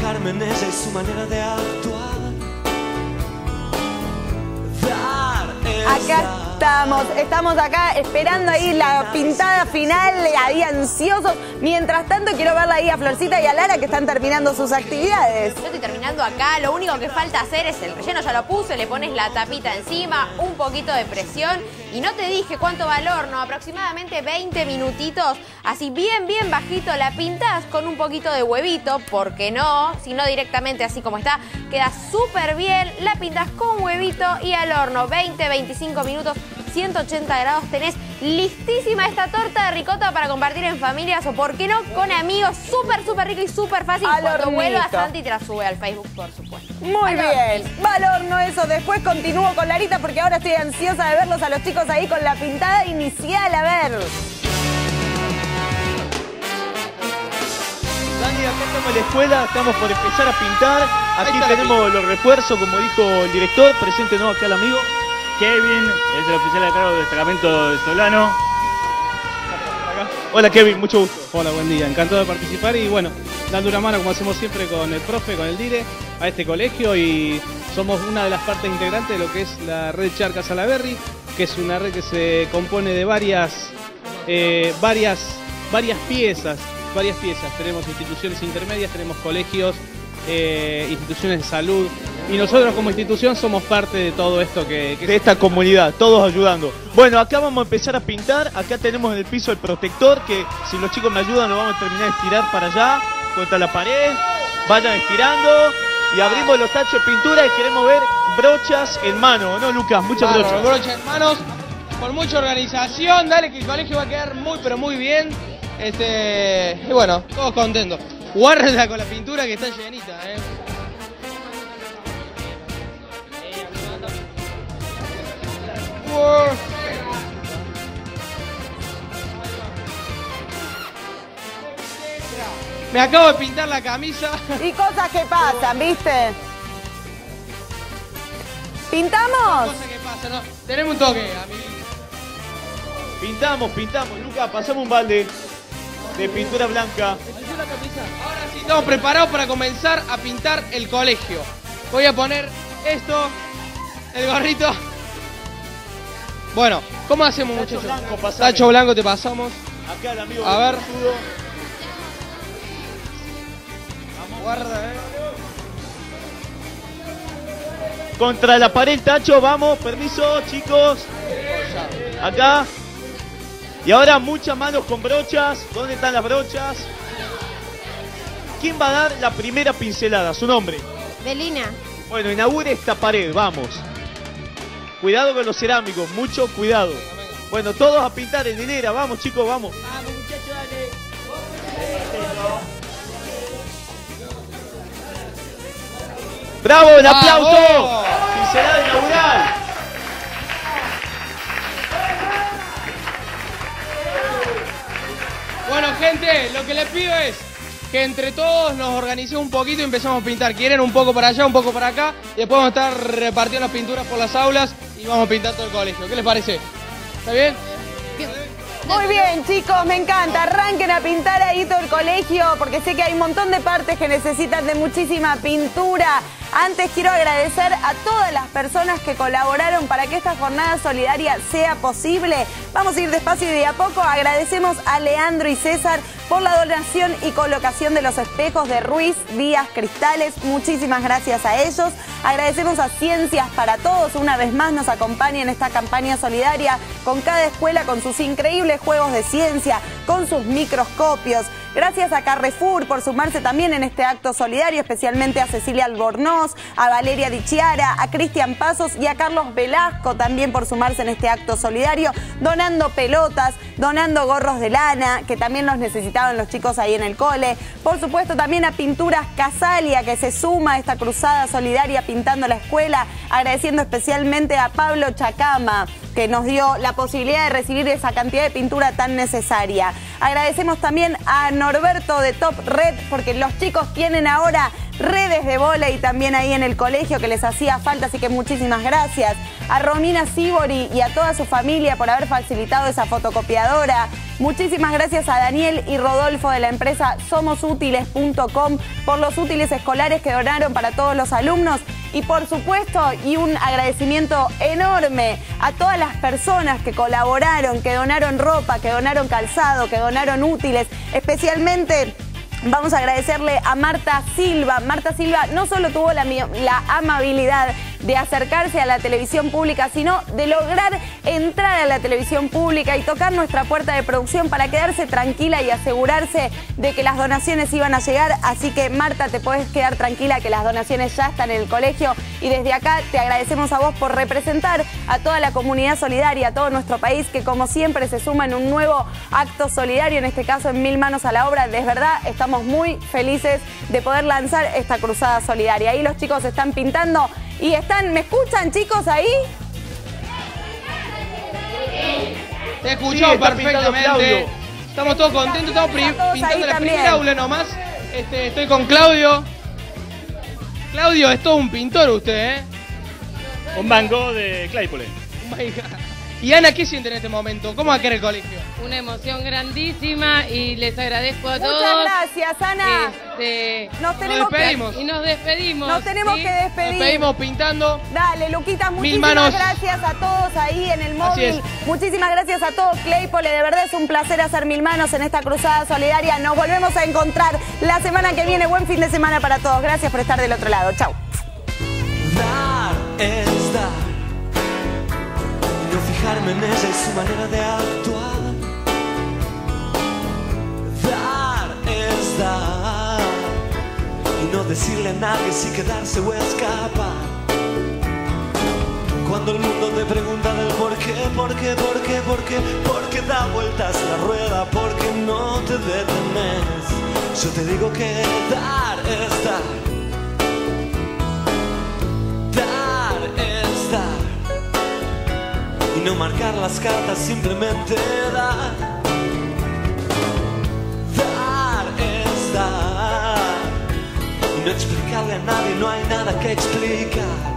fijarme en ella y su manera de actuar. Acá estamos acá esperando ahí la pintada final, ahí ansiosos. Mientras tanto quiero verla ahí a Florcita y a Lara que están terminando sus actividades. Yo estoy terminando acá, lo único que falta hacer es el relleno, ya lo puse, le pones la tapita encima, un poquito de presión y no te dije cuánto va al horno, aproximadamente 20 minutitos, así bien bajito, la pintas con un poquito de huevito, porque no, sino directamente así como está, queda súper bien, la pintas con huevito y al horno, 20-25 minutos, 180 grados, tenés listísima esta torta de ricota para compartir en familias o, por qué no, con amigos. Súper rico y súper fácil. Cuando vuelva, Santi te la sube al Facebook, por supuesto. Muy bien. Va al horno eso. Después continúo con Larita porque ahora estoy ansiosa de verlos a los chicos ahí con la pintada inicial. A ver. Dani, acá estamos en la escuela, estamos por empezar a pintar. Aquí tenemos los refuerzos, como dijo el director. Preséntenos acá al amigo. Kevin, es el oficial a cargo del destacamento de Solano. Hola Kevin, mucho gusto. Hola, buen día, encantado de participar y bueno, dando una mano como hacemos siempre con el profe, con el dire, a este colegio y somos una de las partes integrantes de lo que es la red Charca Salaberry, que es una red que se compone de varias piezas. Tenemos instituciones intermedias, tenemos colegios, instituciones de salud y nosotros como institución somos parte de todo esto de esta comunidad, todos ayudando. Bueno, acá vamos a empezar a pintar. Acá tenemos en el piso el protector que si los chicos me ayudan lo vamos a terminar de estirar para allá contra la pared. Vayan estirando y abrimos los tachos de pintura y queremos ver brochas en mano, ¿no, Lucas? Muchas brochas. Brochas en manos, con mucha organización. Dale que el colegio va a quedar muy pero muy bien. Y bueno, todos contentos. Guarda con la pintura que está llenita, Me acabo de pintar la camisa. Y cosas que pasan, ¿viste? ¿Pintamos? Cosas que pasan, ¿no? Tenemos un toque, amiguito. Pintamos. Lucas, pasamos un balde de pintura blanca. Ahora sí, estamos preparados para comenzar a pintar el colegio. Voy a poner esto, el gorrito. Bueno, ¿cómo hacemos, muchachos? Tacho blanco te pasamos. Acá el amigo. A ver. Guarda, Contra la pared, tacho, vamos, permiso, chicos. Acá. Y ahora muchas manos con brochas. ¿Dónde están las brochas? ¿Quién va a dar la primera pincelada? Su nombre. Belina. Bueno, inaugure esta pared, vamos. Cuidado con los cerámicos, mucho cuidado. Bueno, todos a pintar en hilera, vamos chicos, vamos. Vamos muchachos, dale. ¡Bravo, un aplauso! Pincelada inaugural. Bueno, gente, lo que les pido es que entre todos nos organicemos un poquito y empezamos a pintar. Quieren un poco para allá, un poco para acá. Y después vamos a estar repartiendo las pinturas por las aulas y vamos a pintar todo el colegio. ¿Qué les parece? ¿Está bien? Muy bien, chicos, me encanta. Arranquen a pintar ahí todo el colegio porque sé que hay un montón de partes que necesitan de muchísima pintura. Antes quiero agradecer a todas las personas que colaboraron para que esta jornada solidaria sea posible. Vamos a ir despacio y de a poco. Agradecemos a Leandro y César por la donación y colocación de los espejos de Ruiz Díaz Cristales. Muchísimas gracias a ellos. Agradecemos a Ciencias para Todos. Una vez más nos acompaña en esta campaña solidaria con cada escuela, con sus increíbles juegos de ciencia, con sus microscopios. Gracias a Carrefour por sumarse también en este acto solidario, especialmente a Cecilia Albornoz, a Valeria Di Chiara, a Cristian Pasos y a Carlos Velasco también por sumarse en este acto solidario, donando pelotas, donando gorros de lana, que también los necesitaban los chicos ahí en el cole. Por supuesto también a Pinturas Casalia, que se suma a esta cruzada solidaria pintando la escuela, agradeciendo especialmente a Pablo Chacama, que nos dio la posibilidad de recibir esa cantidad de pintura tan necesaria. Agradecemos también a Norberto de Top Red, porque los chicos tienen ahora redes de vóley también ahí en el colegio que les hacía falta, así que muchísimas gracias. A Romina Sibori y a toda su familia por haber facilitado esa fotocopiadora. Muchísimas gracias a Daniel y Rodolfo de la empresa somosútiles.com por los útiles escolares que donaron para todos los alumnos. Y por supuesto, y un agradecimiento enorme a todas las personas que colaboraron, que donaron ropa, que donaron calzado, que donaron útiles, especialmente... Vamos a agradecerle a Marta Silva. Marta Silva no solo tuvo la amabilidad de acercarse a la televisión pública, sino de lograr entrar a la televisión pública y tocar nuestra puerta de producción para quedarse tranquila y asegurarse de que las donaciones iban a llegar. Así que, Marta, te puedes quedar tranquila que las donaciones ya están en el colegio. Y desde acá te agradecemos a vos por representar a toda la comunidad solidaria, a todo nuestro país, que como siempre se suma en un nuevo acto solidario, en este caso en Mil Manos a la Obra. De verdad, estamos muy felices de poder lanzar esta cruzada solidaria. Ahí los chicos están pintando y están... ¿Me escuchan, chicos, ahí? Te escuchamos perfectamente. Estamos todos contentos, estamos pintando la primera aula nomás. Estoy con Claudio. Claudio, es todo un pintor usted, ¿eh? Un Van Gogh de Claypole. Oh my God. Y Ana, ¿qué siente en este momento? ¿Cómo va a querer el colegio? Una emoción grandísima y les agradezco a todos. Muchas gracias, Ana. Nos despedimos. Y nos despedimos. Nos tenemos que despedir. Nos despedimos pintando. Dale, Luquita, muchísimas gracias a todos ahí en el móvil. Muchísimas gracias a todos, Claypole. De verdad es un placer hacer Mil Manos en esta cruzada solidaria. Nos volvemos a encontrar la semana que viene. Buen fin de semana para todos. Gracias por estar del otro lado. Chau. Dar es dar. No fijarme en ella y su manera de actuar. Dar es dar. Y no decirle a nadie si quedarse o escapar. Cuando el mundo te pregunta del por qué, porque da vueltas la rueda, porque no te detenes. Yo te digo que dar es dar. Dar es dar. Y no marcar las cartas, simplemente dar. Dar es dar. Y no explicarle a nadie, no hay nada que explicar.